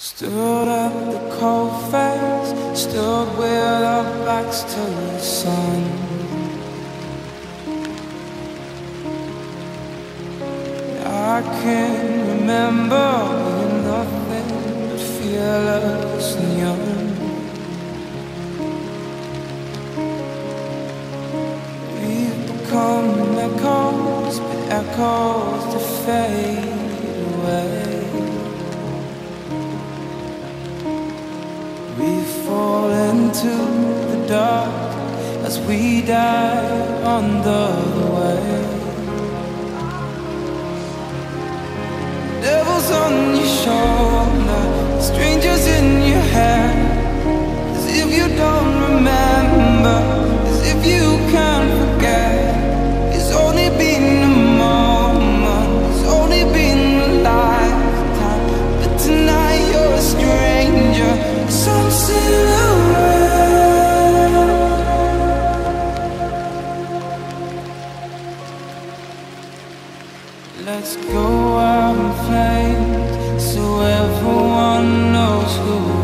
Stood at the cold face, stood with our backs to the sun. I can remember being nothing but fearless and young. We've become echoes, but echoes to fade away. We fall into the dark as we die under the wave. Devils on your shoulder, strangers in your head, as if you don't remember, as if you can't forget. It's only been a moment, it's only been a lifetime, but tonight you're a stranger. Some silhouette. Let's go out in flames so everyone knows who